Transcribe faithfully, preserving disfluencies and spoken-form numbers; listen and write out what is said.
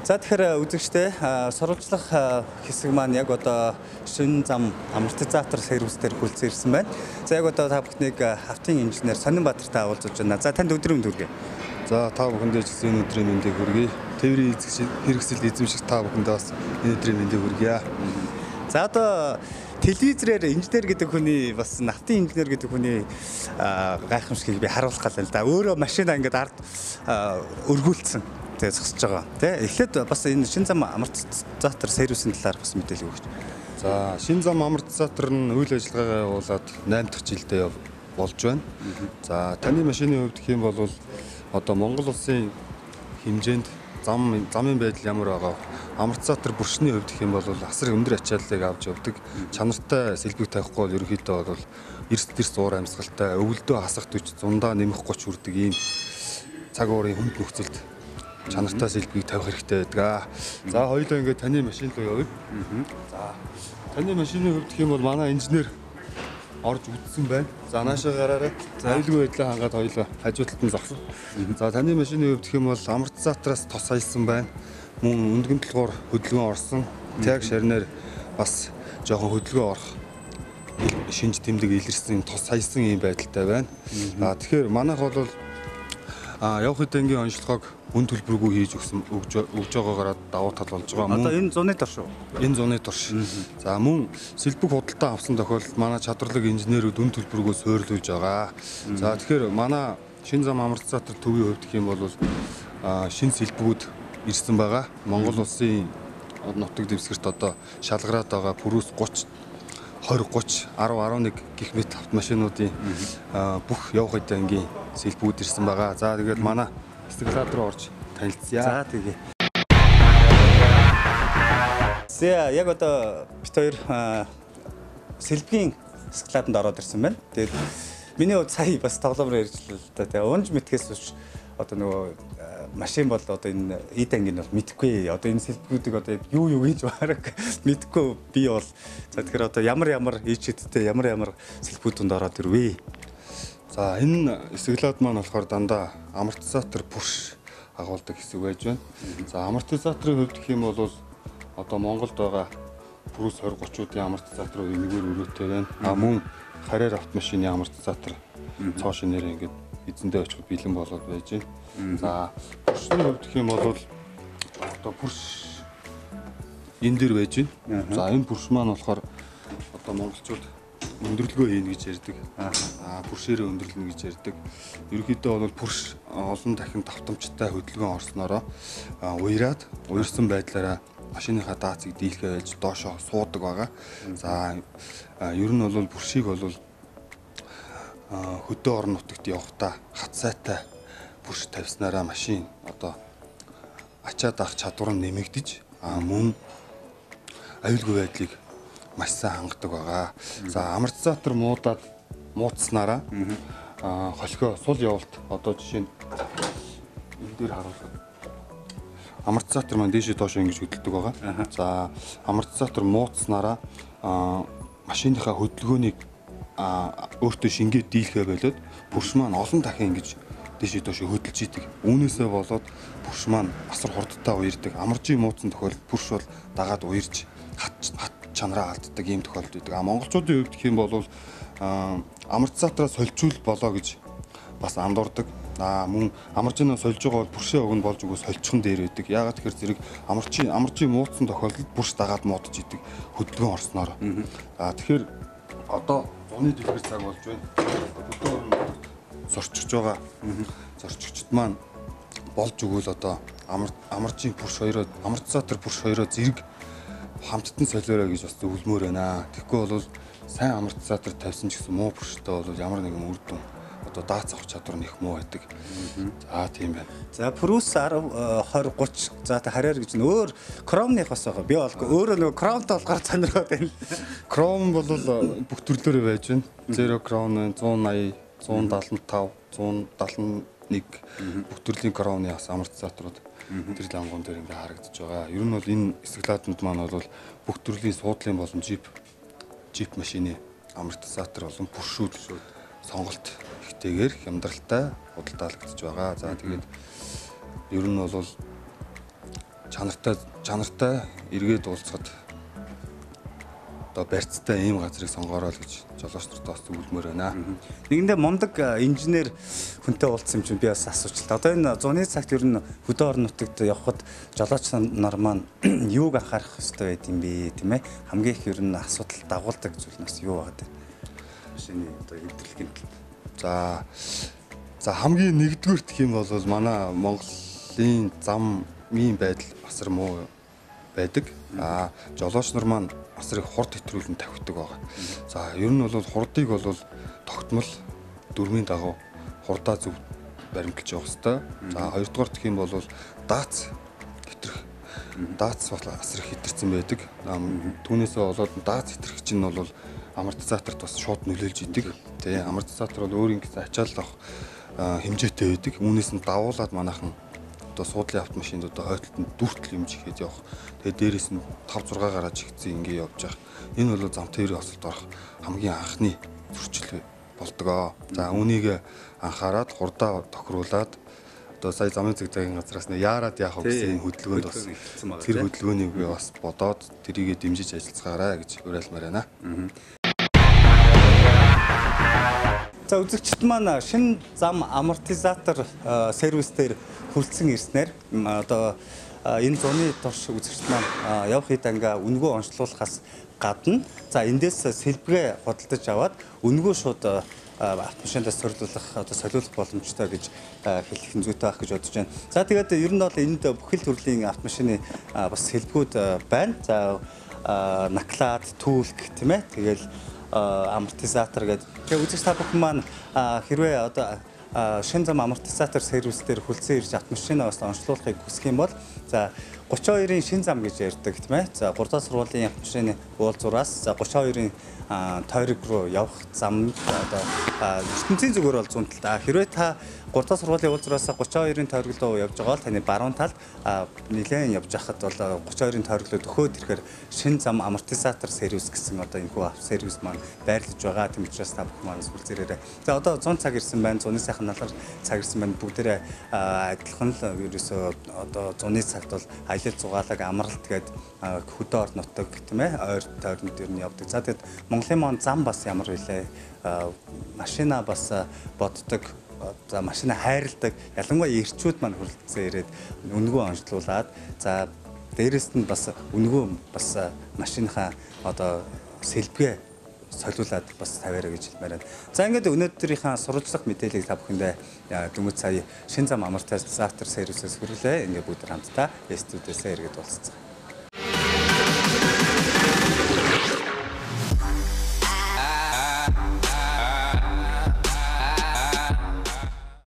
За тэгэхээр үзэгчдээ сурвалжлах хэсэг маань яг одоо шинэ зам амортизатор сервис дээр хүлцэн ирсэн байна. За яг одоо та бүхнийг автын инженер Сонинбаатартай уулзаж байна. За танд өдрийн мэнд хүргэе. За та бүхэндээ ч гэсэн энэ өдрийн мэндийг хүргэе. Тээврийн хэрэгсэл эзэмших та бүхэндээ бас энэ өдрийн мэндийг хүргэе. За одоо телевизээр инженер гэдэг хүний бас автын инженер гэдэг хүний гайхамшигыг би харуулах гал л да. Өөрөө машинаа ингээд ард өргүүлсэн. Тэгээ зогсож байгаа. Тэ эхлээд бас энэ шинэ зам амортизатор сервисийн талаар бас мэдээлэл өгөөч. За шинэ зам амортизатор нь үйл ажиллагаагаа явуулаад найман дахь жилдээ болж байна. За таны машины хувьд гэх юм бол одоо Монгол улсын хэмжээнд зам замын байдал ямар байгаа вэ? Амортизатор бүршний хувьд гэх юм бол асар өндөр ачааллыг авч явдаг. Чанартай сэлбэг тавихгүй бол ерөнхийдөө бол эрс дэрс уур амьсгалтай өвөлдөө хасах түвч зундаа нэмэх гоч хүрдэг ийм цаг уурын хүнд нөхцөлд чанартай сэлбгийг тавих хэрэгтэй байдаг. За хоёулаа ингээд таны машин руу явъя. За таны машины хувьд гэх юм бол манай инженер орж үзсэн байна. За наашаа гараарай. За аюулгүй байдлаа хангаад хоёулаа хажуу талд нь зогсон. За таны машины хувьд гэх юм бол амортизатороос тос аялсан байна. Мөн өндгөн толгоор хөдөлгөөн орсон. Таг шарнаар бас жоохон хөдөлгөөн орох шинж тэмдэг илэрсэн тос аялсан юм байдалтай байна. За тэгэхээр манайх бол а явах хэдэнгийн онцлогоог үн төлбөргүй хийж өгсөн өгж байгаагаар давуу тал болж байгаа. Одоо энэ зуны дор шүү. Энэ зуны дорш. За мөн сэлбэг худалдаа авсан тохиолдолд манай чадварлаг инженерүүд үн төлбөргөө суйрлуулж байгаа. За тэгэхээр манай шинэ зам амортизатор төвийн хувьд гэх юм бол шинэ сэлбэгүүд ирсэн байгаа. Монгол улсын нутаг дэвсгэрт одоо шалгараад байгаа пүрүүс гуч двадцать тридцать десять11 гэх мэт автомашинуудын бүх явах хэдэнгийн сэлбүүд ирсэн байгаа. За тэгээд манай стеклад руу орж танилцъя. За тэгээ. Зэ яг одоо бит хоёр сэлбгийн стекланд ороод ирсэн байна. Тэгээд миний хувьд сая бас тоглоомор ярьжлаа л да. Тэгээ унж мэтгэс биш одоо нөгөө машин бол одоо энэ эд ангийн бол мэдхгүй. Одоо энэ сэлбгүүдийг одоо юу юу гэж бараг мэдхгүй би бол за тэгэхээр одоо ямар ямар ээжэдтэй ямар ямар сэлбгүүдэнд ороод ирвэ. За энэ стеклад маань болохоор дандаа амортизатор пүрш агуулдаг хэсэг байж байна. За амортизаторын хувьд гэх юм бол одоо Монголд байгаа пүрүүс двадцать тридцать-уудын амортизаторууд энэгээр өрөөтэй байна. А мөн харьяар автомашины амортизатор цоо шинээр ингээд эзэндээ очиход бэлэн болоод байж байна. За пүршний хувьд гэх юм бол одоо пүрш энэ дэр байж байна. За энэ пүрш маань болохоор одоо монголчууд өндөрлгөө хийнэ гэж ярьдаг. Аа пүршээрээ өндөрлөнө гэж ярьдаг. Ерөнхийдөө бол пүрш олон дахин давтамжтай хөдөлгөөн орсноороо уяраад уярсан байдлаараа машиныхаа даацыг дийлхээ байж доошоо суудаг байгаа. За ер нь бол пүршийг бол хөдөө орон нутагт явахдаа хатсайтай пүрш тавьснараа машин одоо ачаад авах чадвар нь нэмэгдэж аа мөн аюулгүй байдлыг маш сайн хангадаг байгаа. За амортизатор муудаад муудснараа аа холхио сул явалт одоо жишээ нь энэ дээр харуулсан. Амортизатор маань дээшээ доошоо ингэж хөдөлдөг байгаа. За амортизатор муудснараа машиныхаа хөдөлгөөнийг а өөртөө шингээд дийлхээ болоод пүрш маань олон дахин ингэж дээшээ доошоо хөдөлж идэг. Үүнээсээ болоод пүрш маань асар хурдтай уярдаг. Амаржийн муудсан тохиолдолд пүрш бол дагаад уярж хат чанараа алддаг ийм тохиолдол үүдэг. А монголчуудын хувьд гэх юм бол амортизатороо сольжуул болоо гэж бас андуурдаг. А мөн амаржинаа сольж байгаа бол пүршээ өгн болж өгөө сольчихон дээр байдаг. Яагаад тэгэхээр зэрэг амаржийн амаржийн муудсан тохиолдолд пүрш дагаад муудаж идэг хөдөлгөөн орсноор. А тэгэхээр одоо зуны дэлгэр цаг болж байна. Хөдөө орон зорчигч байгаа. Зорчигчд маань болж өгвөл одоо амаржийн пүрш хоёроо амортизатор пүрш хоёроо зэрэг хамттан солиорой гэж бас зөвлөмөр байна. Тэгэхгүй бол сайн амортизатор тавьсан ч гэсэн муу пүрштэй бол ямар нэгэн үр дүн одоо даац авах чадвар нь их муу байдаг. За тийм байна. За пүрүүс двадцать тридцать за та харьяар гэж нь өөр кромных бас байгаа. Би бол өөрөө нөгөө кромтой болохоор сонирхоод байна. Кром бол бүх төрлөөрөө байж байна. Zero кром one eighty, one seventy-five, one seventy-one бүх төрлийн кромны бас амортизаторууд тэр лангуун дээр ингээ харагдаж байгаа. Ер нь бол энэ стеклатнууд маань бол бүх төрлийн суудлын болон жип жип машины амортизатор болон пүршүүд сонголт ихтэйгээр хямдралтай худалдаалагдж байгаа. За тэгээд ер нь бол чанартай чанартай эргээд уулзахад одоо барьцтай ийм газрыг сонгоорой л гэж жолооч нарт бас зөвлөмөр байна. Нэгэндээ мундаг инженер хүнтэй уулзсан юм чинь би бас асуучлаа. Одоо энэ зуны цагт ер нь хөдөө орон нутагт явхад жолооч нар маань юуг анхаарах хэрэгтэй байд юм бэ, тийм ээ? Хамгийн их ер нь асуудал дагуулдаг зүйл нь бас юу байгаад байна? Машины одоо хэвлэлийн талд. За за хамгийн нэгдүгürt гэх юм бол манай Монголын замын байдал асар муу байдаг. А жолооч нар маань асар их хурд хэтрүүлэн тавьдаг байгаа. За ер нь бол хурдыг бол тогтмол дөрмийн дагуу хурдаа зөв баримталж явах хэрэгтэй. За хоёрдугаар гэх юм бол даац хэтрэх. Даац бол асар их хэтэрсэн байдаг. Түүнээсээ болоод даац хэтрэх чинь бол амортизаторт бас шууд нөлөөлж идэг. Тэ амортизатор бол өөр ингэсэн ачаал авах хэмжээтэй байдаг. Үүнээс нь давуулаад манайхан одоо суудлын автомашинд одоо хойтлолтод дүртэл хэмжиж ихэд явах. Тэгээ дээрээс нь тавь зураг гараад чигцэн ингэ явж явах. Энэ бол зам тээврийн осолд орох хамгийн анхны зөрчил болдог. За үүнийг анхаарад хурдаа тохируулаад одоо сая замын цэгцгийн газраас нь яарад яах вэ гэсэн хөдөлгөөнд бас тэр хөдөлгөөнийг би бас бодоод тэрийгэ дэмжиж ажиллацгаарай гэж уриалмаар байна. За үзэгчд маань шинэ зам амортизатор сервис дээр хүрэлцэн ирснээр одоо энэ зуны турш үзэгчд маань явах хэд ангаа үнгөө онцлуулахаас гадна за эндээс сэлбгээ худалдаж аваад үнгөө шууд автомашиндаас сорилуулах одоо солиулах боломжтой гэж хэлэх нь зүйтэй байх гэж бодож байна. За тэгээд ер нь бол энд бүхэл төрлийн автомашины бас сэлбгүүд байна. За наклад, түлк тийм ээ. Тэгэл амортизатор гэдэг. Тэгээ үзэгч та бүхэн маань хэрвээ одоо шинэ зам амортизатор сервис дээр хүлцэн ирж автомашинаа бас онцлуулахыг хүсэх юм бол за гурван хоёрын шинэ зам гэж ярьдаг тийм ээ. За гурдаа сургуулийн автомашины уулзуураас за гурван хоёрын тойрог руу явах зам одоо ертөнцийн зүгээр бол зүүн талд. Хэрвээ та гурдаа сургуулийн уулзуураас гурван хоёрын тойрог руу явж байгаа бол таны баруун талд нэлээд явж байхад бол гурван хоёрын тойрог руу дөхөөд ирэхээр шинэ зам амортизатор сервис гэсэн одоо энэ хүү сервис маань байрлаж байгаа. Тийм учраас та бүхэн маань сүлзээрээрээ. За одоо зуун цаг ирсэн байна. Зуны сайхан налар цаг ирсэн байна. Бүгдээрээ адилхан л ерөөсөө одоо зуны цагт бол аялал зугаалаг амралт гээд хөдөө орон нутаг тийм ээ ойр тойронд ер нь явдаг. За тэгээд Монголын маань зам бас ямар вүлээ машина бас боддог. За машина хайрладаг. Ялангуяа эрчүүд маань хүрэлцэн ирээд үнгөө онцлуулаад за дээрэс нь бас үнгөө бас машиныхаа одоо сэлбгээ солиулаад бас тавиараа гэж хэлмээр байна. За ингээд өнөөдрийнхээ сурвалжлах мэдээллийг та бүхэндээ дөнгөж сая шинэ зам амортизатор сервисээс хүргэлээ. Ингээд бүгд хамтдаа студиэсээ иргэд уулзцгаая.